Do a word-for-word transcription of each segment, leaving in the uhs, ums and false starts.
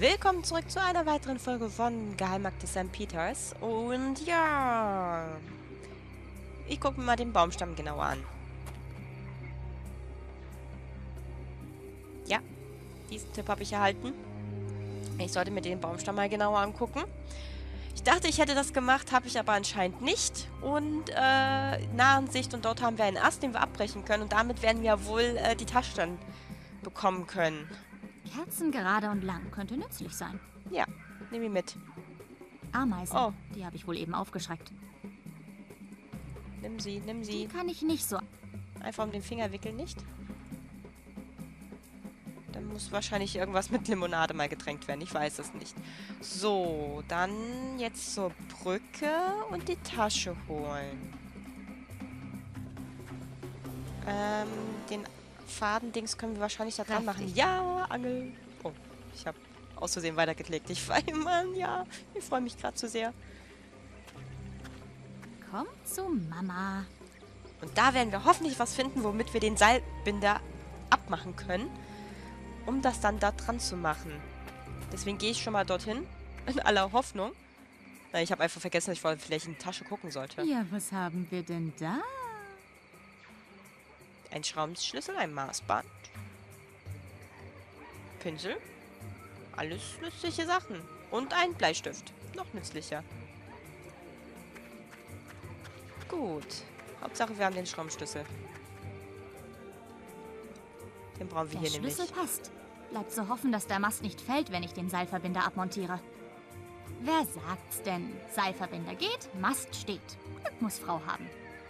Willkommen zurück zu einer weiteren Folge von Geheimakte Sankt Peters. Und ja, ich gucke mir mal den Baumstamm genauer an. Ja, diesen Tipp habe ich erhalten. Ich sollte mir den Baumstamm mal genauer angucken. Ich dachte, ich hätte das gemacht, habe ich aber anscheinend nicht. Und äh, Nahensicht, und dort haben wir einen Ast, den wir abbrechen können. Und damit werden wir wohl äh, die Tasche dann bekommen können. Kerzen gerade und lang könnte nützlich sein. Ja, nehme ich mit. Ameisen, Oh. die habe ich wohl eben aufgeschreckt. Nimm sie, nimm Die sie. kann ich nicht so... Einfach um den Finger wickeln, nicht? Dann muss wahrscheinlich irgendwas mit Limonade mal getränkt werden. Ich weiß es nicht. So, dann jetzt zur Brücke und die Tasche holen. Ähm, den Fadendings können wir wahrscheinlich da dran machen. Kräftig. Ja, Angel. Oh, ich habe aus Versehen weitergeklickt. Ich freue mich, Mann, ja. Ich freue mich gerade zu sehr. Komm zu Mama. Und da werden wir hoffentlich was finden, womit wir den Seilbinder abmachen können, um das dann da dran zu machen. Deswegen gehe ich schon mal dorthin, in aller Hoffnung. Na, ich habe einfach vergessen, dass ich vorher vielleicht in die Tasche gucken sollte. Ja, was haben wir denn da? Ein Schraubenschlüssel, ein Maßband, Pinsel, alles nützliche Sachen. Und ein Bleistift, noch nützlicher. Gut. Hauptsache, wir haben den Schraubenschlüssel. Den brauchen wir Der hier Schlüssel nämlich. passt. Bleibt zu hoffen, dass der Mast nicht fällt, wenn ich den Seilverbinder abmontiere. Wer sagt's denn? Seilverbinder geht, Mast steht. Glück muss Frau haben.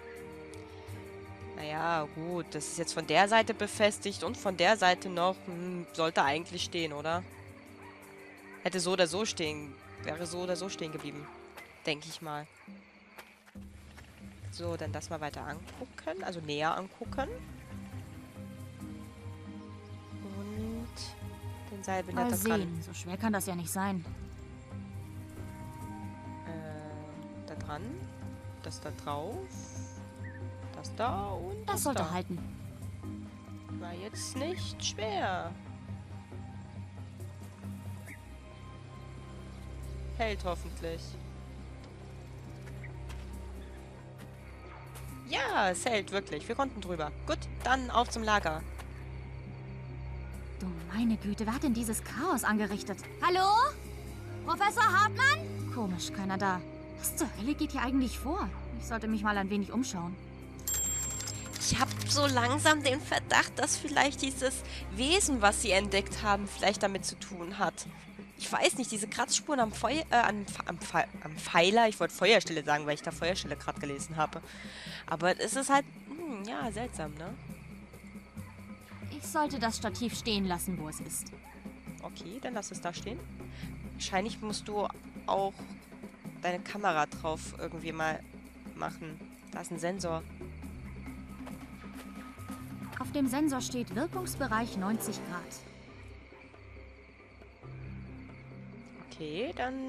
Naja, gut. Das ist jetzt von der Seite befestigt und von der Seite noch. Hm, sollte eigentlich stehen, oder? Hätte so oder so stehen. Wäre so oder so stehen geblieben. Denke ich mal. So, dann das mal weiter angucken. Also näher angucken. Und den Seilbinder Mal da dran. sehen, so schwer kann das ja nicht sein. Äh, da dran. Das da drauf. Das da und das, Das sollte da. halten. War jetzt nicht schwer. Hält hoffentlich. Ja, es hält wirklich. Wir konnten drüber. Gut, dann auf zum Lager. Du meine Güte, wer hat denn dieses Chaos angerichtet? Hallo? Professor Hartmann? Komisch, keiner da. Was zur Hölle geht hier eigentlich vor? Ich sollte mich mal ein wenig umschauen. Ich habe so langsam den Verdacht, dass vielleicht dieses Wesen, was sie entdeckt haben, vielleicht damit zu tun hat. Ich weiß nicht, diese Kratzspuren am, Feu äh, am, am, Pfe am Pfeiler, ich wollte Feuerstelle sagen, weil ich da Feuerstelle gerade gelesen habe. Aber es ist halt, hm, ja, seltsam, ne? Ich sollte das Stativ stehen lassen, wo es ist. Okay, dann lass es da stehen. Wahrscheinlich musst du auch deine Kamera drauf irgendwie mal machen. Da ist ein Sensor. Auf dem Sensor steht Wirkungsbereich neunzig Grad. Okay, dann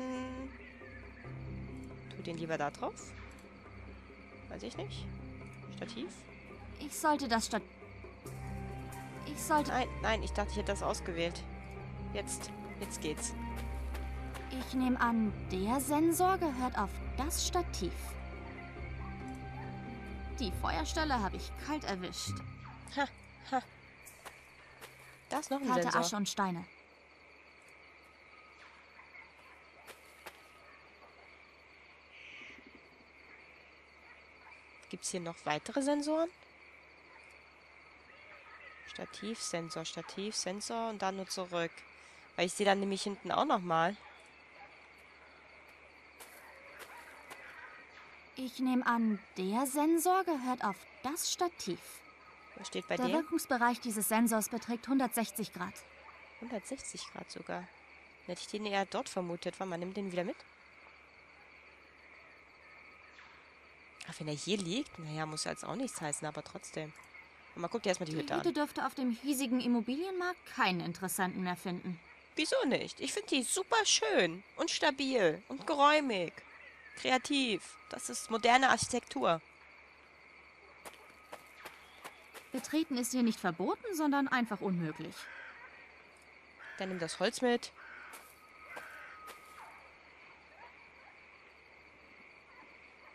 tu den lieber da drauf. Weiß ich nicht. Stativ? Ich sollte das Stat... Ich sollte... Nein, nein, ich dachte, ich hätte das ausgewählt. Jetzt, jetzt geht's. Ich nehme an, der Sensor gehört auf das Stativ. Die Feuerstelle habe ich kalt erwischt. Ha, ha. Da ist noch ein Kalte Sensor. Asche und Steine. Gibt's hier noch weitere Sensoren? Stativ, Sensor, Stativ, Sensor und dann nur zurück. Weil ich sehe dann nämlich hinten auch nochmal. Ich nehme an, der Sensor gehört auf das Stativ. Was steht bei Der dir? Wirkungsbereich dieses Sensors beträgt hundertsechzig Grad. hundertsechzig Grad sogar. Hätte ich den eher dort vermutet. Warte mal, nimm den wieder mit. Ach, wenn er hier liegt, naja, muss ja jetzt auch nichts heißen, aber trotzdem. Und mal guck dir erstmal die Die Hütte Hütte an. dürfte auf dem hiesigen Immobilienmarkt keinen Interessanten mehr finden. Wieso nicht? Ich finde die super schön und stabil und geräumig. Kreativ. Das ist moderne Architektur. Betreten ist hier nicht verboten, sondern einfach unmöglich. Dann nimm das Holz mit.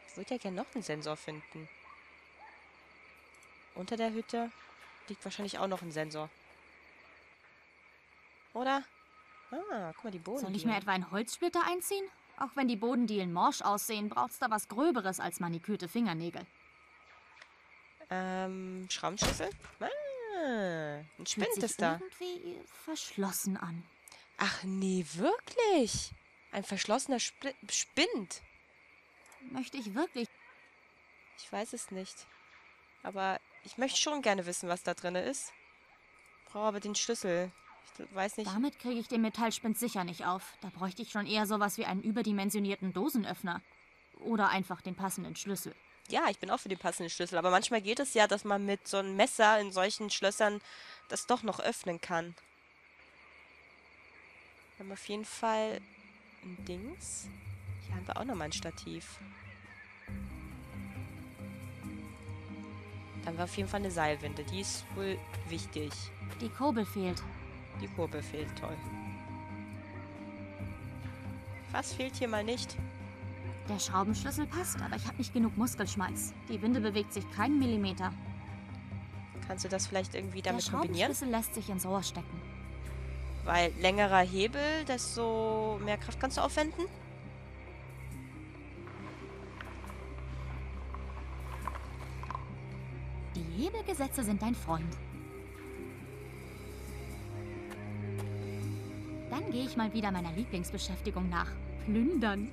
Ich würde ja gerne noch einen Sensor finden. Unter der Hütte liegt wahrscheinlich auch noch ein Sensor. Oder? Ah, guck mal, die Soll ich mir Bodendielen. etwa einen Holzsplitter einziehen? Auch wenn die Bodendielen morsch aussehen, braucht's da was Gröberes als manikürte Fingernägel. Ähm, Schraubenschlüssel? Ah, ein Fühlt Spind sich ist da. irgendwie verschlossen an. Ach nee, wirklich? Ein verschlossener Sp Spind? Möchte ich wirklich... Ich weiß es nicht. Aber ich möchte schon gerne wissen, was da drin ist. Brauche aber den Schlüssel. Ich weiß nicht. Damit kriege ich den Metallspind sicher nicht auf. Da bräuchte ich schon eher sowas wie einen überdimensionierten Dosenöffner. Oder einfach den passenden Schlüssel. Ja, ich bin auch für den passenden Schlüssel. Aber manchmal geht es ja, dass man mit so einem Messer in solchen Schlössern das doch noch öffnen kann. Wir haben auf jeden Fall ein Dings. Hier haben wir auch nochmal ein Stativ. Dann haben wir auf jeden Fall eine Seilwinde. Die ist wohl wichtig. Die Kurbel fehlt. Die Kurbel fehlt, toll. Was fehlt hier mal nicht? Der Schraubenschlüssel passt, aber ich habe nicht genug Muskelschmalz. Die Winde bewegt sich keinen Millimeter. Kannst du das vielleicht irgendwie Der damit kombinieren? Schraubenschlüssel lässt sich ins Rohr stecken. Weil längerer Hebel, desto mehr Kraft kannst du aufwenden? Die Hebelgesetze sind dein Freund. Dann gehe ich mal wieder meiner Lieblingsbeschäftigung nach. Plündern.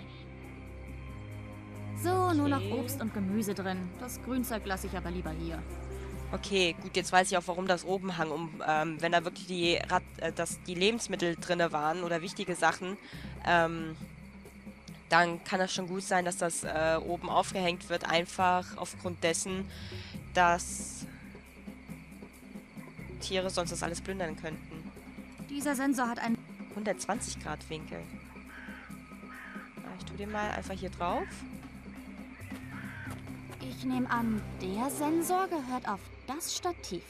So, nur noch Okay. Obst und Gemüse drin. Das Grünzeug lasse ich aber lieber hier. Okay, gut, jetzt weiß ich auch, warum das oben hang. Um, ähm, wenn da wirklich die, Rat äh, dass die Lebensmittel drinne waren oder wichtige Sachen, ähm, dann kann das schon gut sein, dass das äh, oben aufgehängt wird, einfach aufgrund dessen, dass Tiere sonst das alles plündern könnten. Dieser Sensor hat einen... hundertzwanzig Grad Winkel. Ah, ich tue den mal einfach hier drauf. Ich nehme an, der Sensor gehört auf das Stativ.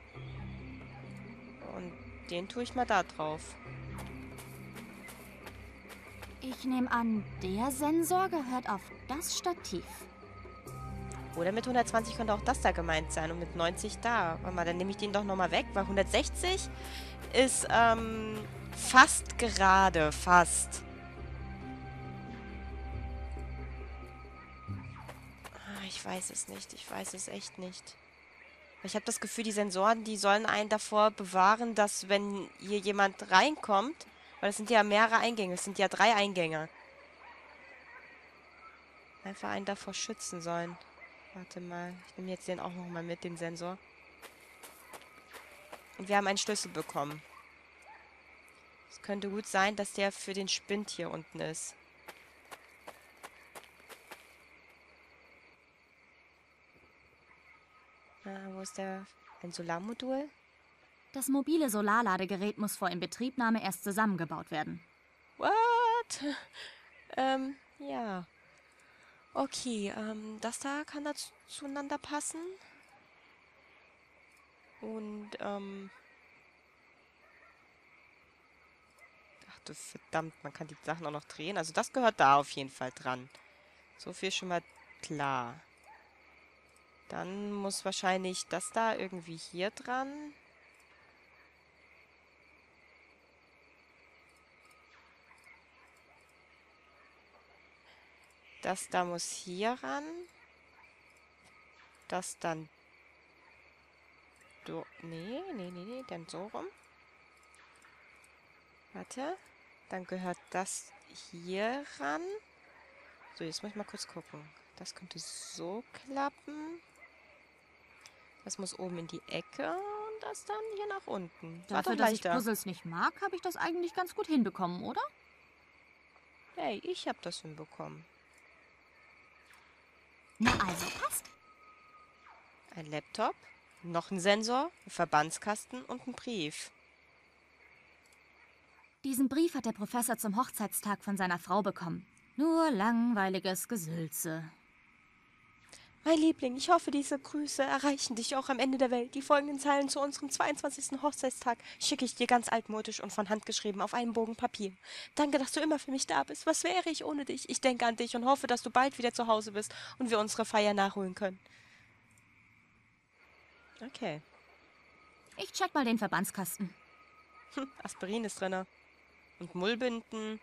Und den tue ich mal da drauf. Ich nehme an, der Sensor gehört auf das Stativ. Oder mit hundertzwanzig könnte auch das da gemeint sein und mit neunzig da. Warte mal, dann nehme ich den doch nochmal weg, weil hundertsechzig ist ähm, fast gerade, fast. Ah, ich weiß es nicht, ich weiß es echt nicht. Ich habe das Gefühl, die Sensoren, die sollen einen davor bewahren, dass wenn hier jemand reinkommt, weil es sind ja mehrere Eingänge, es sind ja drei Eingänge, einfach einen davor schützen sollen. Warte mal, ich nehme jetzt den auch nochmal mit, den Sensor. Und wir haben einen Schlüssel bekommen. Es könnte gut sein, dass der für den Spind hier unten ist. Ah, wo ist der? Ein Solarmodul? Das mobile Solarladegerät muss vor Inbetriebnahme erst zusammengebaut werden. What? ähm, ja. Okay, ähm, das da kann da zu- zueinander passen. Und, ähm... Ach du verdammt, man kann die Sachen auch noch drehen. Also das gehört da auf jeden Fall dran. So viel schon mal klar. Dann muss wahrscheinlich das da irgendwie hier dran. Das da muss hier ran. Das dann... Do nee, nee, nee, nee, dann so rum. Warte. Dann gehört das hier ran. So, jetzt muss ich mal kurz gucken. Das könnte so klappen. Das muss oben in die Ecke und das dann hier nach unten. War doch Dafür, dass ich leichter. Puzzles nicht mag, habe ich das eigentlich ganz gut hinbekommen, oder? Hey, ich habe das hinbekommen. Na also, passt. Ein Laptop, noch ein Sensor, ein Verbandskasten und ein Brief. Diesen Brief hat der Professor zum Hochzeitstag von seiner Frau bekommen. Nur langweiliges Gesülze. Mein Liebling, ich hoffe, diese Grüße erreichen dich auch am Ende der Welt. Die folgenden Zeilen zu unserem zweiundzwanzigsten Hochzeitstag schicke ich dir ganz altmodisch und von Hand geschrieben auf einem Bogen Papier. Danke, dass du immer für mich da bist. Was wäre ich ohne dich? Ich denke an dich und hoffe, dass du bald wieder zu Hause bist und wir unsere Feier nachholen können. Okay. Ich check mal den Verbandskasten. Hm, Aspirin ist drin. Und Mullbinden.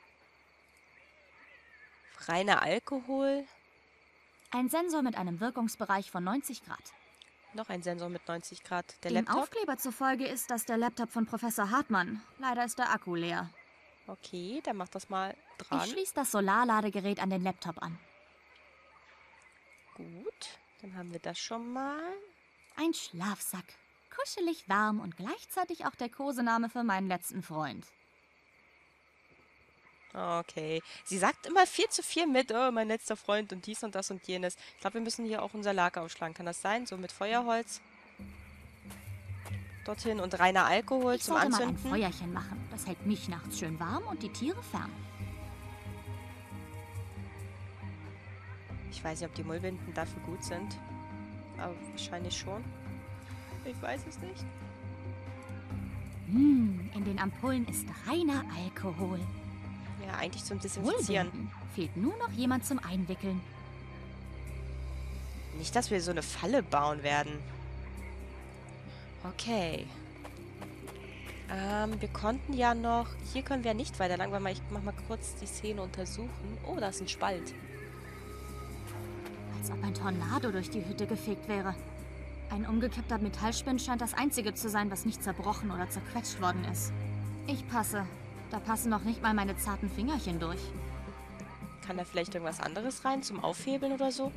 Reiner Alkohol. Ein Sensor mit einem Wirkungsbereich von neunzig Grad. Noch ein Sensor mit neunzig Grad. Der Dem Laptop? Aufkleber zufolge ist das der Laptop von Professor Hartmann. Leider ist der Akku leer. Okay, dann mach das mal dran. Ich schließe das Solarladegerät an den Laptop an. Gut, dann haben wir das schon mal. Ein Schlafsack. Kuschelig warm und gleichzeitig auch der Kosename für meinen letzten Freund. Okay. Sie sagt immer viel zu viel mit, oh, mein letzter Freund und dies und das und jenes. Ich glaube, wir müssen hier auch unser Lager aufschlagen. Kann das sein? So mit Feuerholz. Dorthin und reiner Alkohol Ich zum sollte mal ein Anzünden. Feuerchen machen. Das hält mich nachts schön warm und die Tiere fern. Ich weiß nicht, ob die Mullbinden dafür gut sind. Aber wahrscheinlich schon. Ich weiß es nicht. Hm, in den Ampullen ist reiner Alkohol. Ja, eigentlich zum Desinfizieren. Mullbinden. Fehlt nur noch jemand zum Einwickeln. Nicht, dass wir so eine Falle bauen werden. Okay. Ähm, wir konnten ja noch... Hier können wir nicht weiter lang, weil mal, ich mach mal kurz die Szene untersuchen. Oh, da ist ein Spalt. Als ob ein Tornado durch die Hütte gefegt wäre. Ein umgekippter Metallspind scheint das einzige zu sein, was nicht zerbrochen oder zerquetscht worden ist. Ich passe. Da passen noch nicht mal meine zarten Fingerchen durch. Kann da vielleicht irgendwas anderes rein zum Aufhebeln oder so?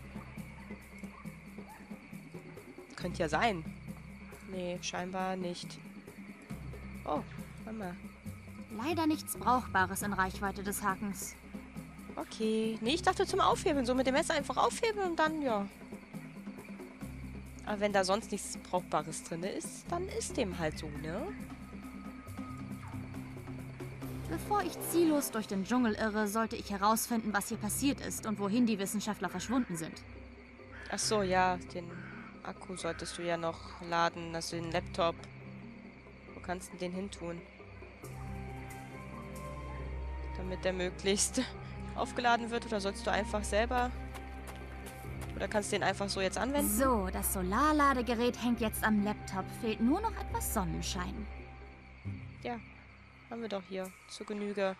Könnte ja sein. Nee, scheinbar nicht. Oh, warte mal. Leider nichts Brauchbares in Reichweite des Hakens. Okay. Nee, ich dachte zum Aufhebeln. So mit dem Messer einfach aufhebeln und dann, ja. Aber wenn da sonst nichts Brauchbares drin ist, dann ist dem halt so, ne? Bevor ich ziellos durch den Dschungel irre, sollte ich herausfinden, was hier passiert ist und wohin die Wissenschaftler verschwunden sind. Ach so, ja, den Akku solltest du ja noch laden, also den Laptop. Wo kannst du den hin tun? Damit der möglichst aufgeladen wird, oder sollst du einfach selber... Oder kannst du den einfach so jetzt anwenden? So, das Solarladegerät hängt jetzt am Laptop. Fehlt nur noch etwas Sonnenschein. Ja, haben wir doch hier zur Genüge.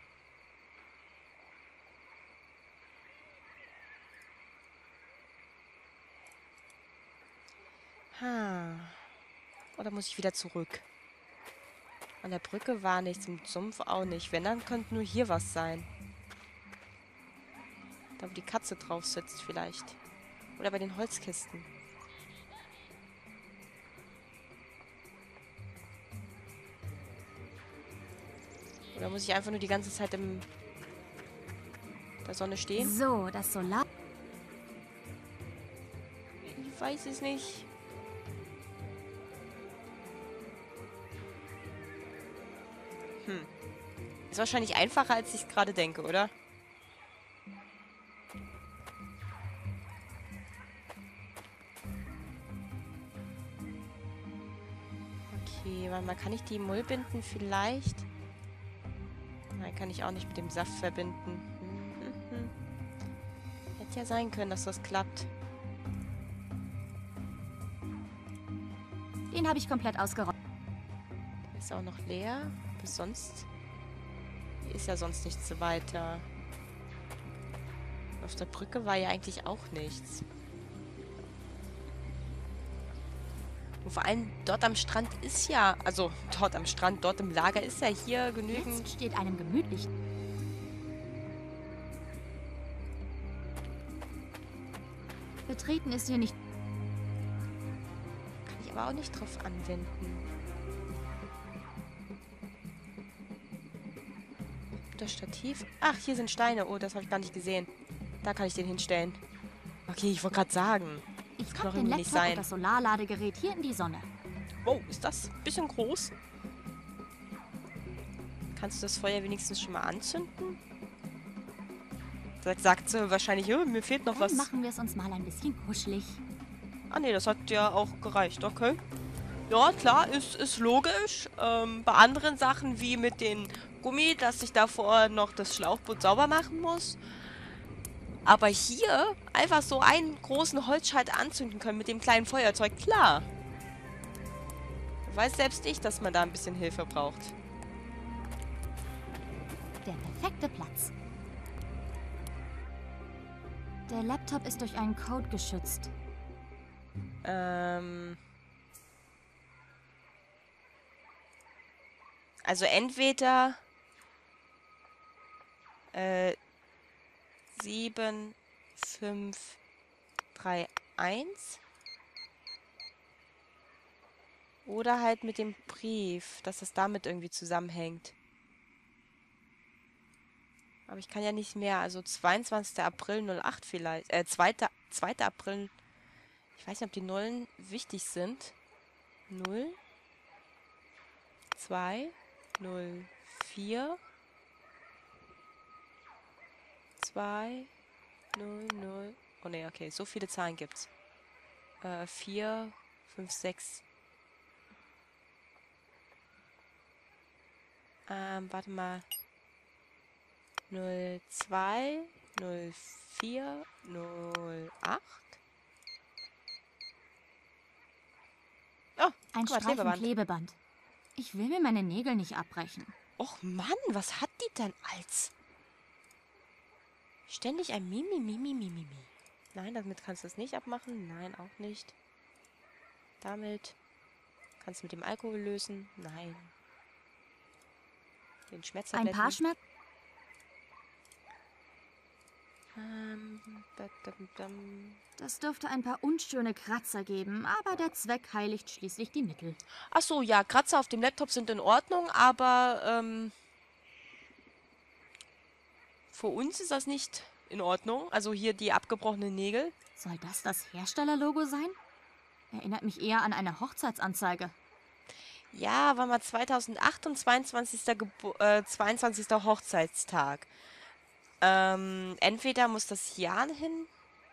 Ha. Oder muss ich wieder zurück? An der Brücke war nichts, im Sumpf auch nicht. Wenn, dann könnte nur hier was sein. Da, wo die Katze drauf sitzt vielleicht. Oder bei den Holzkisten. Oder muss ich einfach nur die ganze Zeit in der Sonne stehen? So, das Solar... Ich weiß es nicht. Hm. Ist wahrscheinlich einfacher, als ich gerade denke, oder? Okay, warte mal, kann ich die Mullbinden vielleicht... Nein, kann ich auch nicht mit dem Saft verbinden. Hm, hm, hm. Hätte ja sein können, dass das klappt. Den habe ich komplett ausgeräumt. Der ist auch noch leer. Bis sonst... Hier ist ja sonst nichts weiter. Auf der Brücke war ja eigentlich auch nichts. Und vor allem dort am Strand ist ja... Also, dort am Strand, dort im Lager ist ja hier genügend... Jetzt steht einem gemütlich... Betreten ist hier nicht... Kann ich aber auch nicht drauf anwenden. Das Stativ... Ach, hier sind Steine. Oh, das habe ich gar nicht gesehen. Da kann ich den hinstellen. Okay, ich wollte gerade sagen. Ich kann doch pack den irgendwie nicht Laptop sein. und das Solarladegerät hier in die Sonne. Wow, ist das ein bisschen groß? Kannst du das Feuer wenigstens schon mal anzünden? Da sagt sie wahrscheinlich, oh, mir fehlt noch Dann was. machen wir es uns mal ein bisschen kuschelig. Ah nee, das hat ja auch gereicht, okay. Ja, klar, ist, ist logisch. Ähm, bei anderen Sachen wie mit den Gummi, dass ich davor noch das Schlauchboot sauber machen muss. Aber hier einfach so einen großen Holzscheit anzünden können mit dem kleinen Feuerzeug, klar. Weiß selbst ich, dass man da ein bisschen Hilfe braucht. Der perfekte Platz. Der Laptop ist durch einen Code geschützt. Ähm... Also entweder äh, sieben, fünf, drei, eins oder halt mit dem Brief, dass es damit irgendwie zusammenhängt. Aber ich kann ja nicht mehr, also zweiundzwanzigster April null acht vielleicht, äh, zweiter April, ich weiß nicht, ob die Nullen wichtig sind. null, zwei, null, vier, zwei, null, null. Oh ne, okay, so viele Zahlen gibt's. Äh, vier, fünf, sechs. Ähm, warte mal. null, zwei, null, vier, null, acht. Oh, Ein guck mal, Streifen Klebeband. Klebeband. Ich will mir meine Nägel nicht abbrechen. Och Mann, was hat die denn als? Ständig ein Mimi, Mimi, Mimi, Mimi. Nein, damit kannst du es nicht abmachen. Nein, auch nicht. Damit kannst du mit dem Alkohol lösen. Nein. Den Ein Schmerztabletten. paar Schmerz... Ähm, da, da, da. Das dürfte ein paar unschöne Kratzer geben, aber der Zweck heiligt schließlich die Mittel. Ach so, ja, Kratzer auf dem Laptop sind in Ordnung, aber ähm, für uns ist das nicht in Ordnung. Also hier die abgebrochenen Nägel. Soll das das Herstellerlogo sein? Erinnert mich eher an eine Hochzeitsanzeige. Ja, war mal zweitausendacht und zweiundzwanzigster. Gebo äh, zweiundzwanzigster Hochzeitstag. Ähm, entweder muss das Jahr hin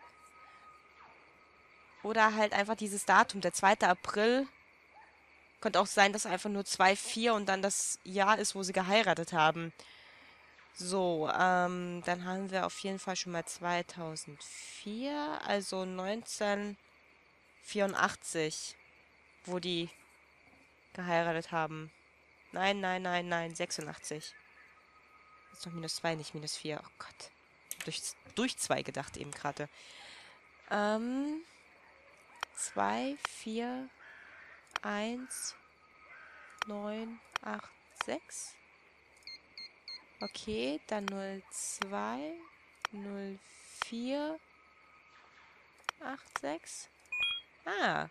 oder halt einfach dieses Datum, der zweite April. Könnte auch sein, dass einfach nur zwei vier und dann das Jahr ist, wo sie geheiratet haben. So, ähm, dann haben wir auf jeden Fall schon mal zweitausendvier, also neunzehnhundertvierundachtzig, wo die geheiratet haben. Nein, nein, nein, nein, sechsundachtzig. Ist doch minus zwei, nicht minus vier. Oh Gott. Durch, durch zwei gedacht eben gerade. Ähm, zwei, vier, eins, neun, acht, sechs. Okay, dann null zwei, null vier, acht sechs. Ah.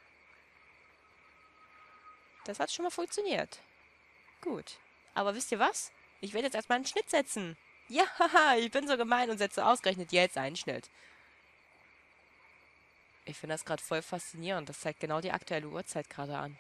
Das hat schon mal funktioniert. Gut. Aber wisst ihr was? Ich werde jetzt erstmal einen Schnitt setzen. Ja, haha, ich bin so gemein und setze ausgerechnet jetzt einen Schnitt. Ich finde das gerade voll faszinierend. Das zeigt genau die aktuelle Uhrzeit gerade an.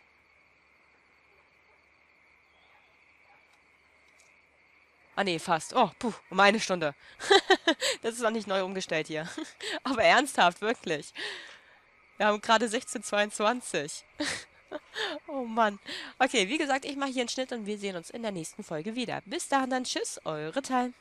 Ah nee, fast. Oh, puh, um eine Stunde. Das ist noch nicht neu umgestellt hier. Aber ernsthaft, wirklich. Wir haben gerade sechzehn Uhr zweiundzwanzig. Oh Mann. Okay, wie gesagt, ich mache hier einen Schnitt und wir sehen uns in der nächsten Folge wieder. Bis dahin dann, tschüss, eure Tal.